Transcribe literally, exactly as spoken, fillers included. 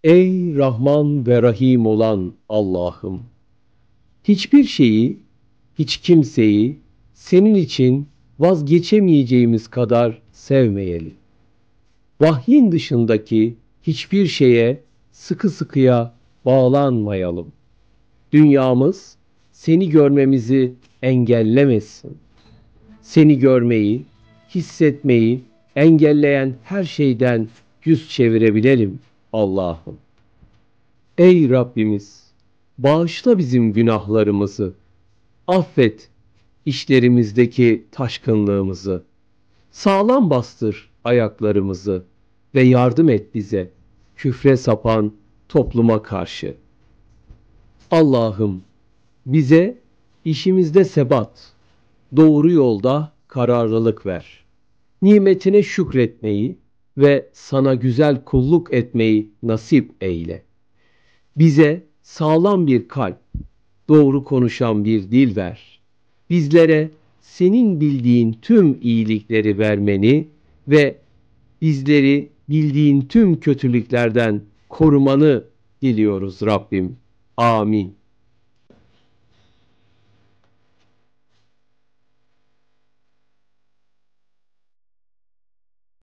Ey Rahman ve Rahim olan Allah'ım! Hiçbir şeyi, hiç kimseyi senin için vazgeçemeyeceğimiz kadar sevmeyelim. Vahyin dışındaki hiçbir şeye sıkı sıkıya bağlanmayalım. Dünyamız seni görmemizi engellemesin. Seni görmeyi, hissetmeyi engelleyen her şeyden yüz çevirebilelim Allah'ım. Ey Rabbimiz! Bağışla bizim günahlarımızı. Affet işlerimizdeki taşkınlığımızı. Sağlam bastır ayaklarımızı ve yardım et bize küfre sapan topluma karşı. Allah'ım bize işimizde sebat, doğru yolda kararlılık ver. Nimetine şükretmeyi ve sana güzel kulluk etmeyi nasip eyle. Bize sağlam bir kalp, doğru konuşan bir dil ver. Bizlere senin bildiğin tüm iyilikleri vermeni ve bizleri bildiğin tüm kötülüklerden korumanı diliyoruz Rabbim. Amin.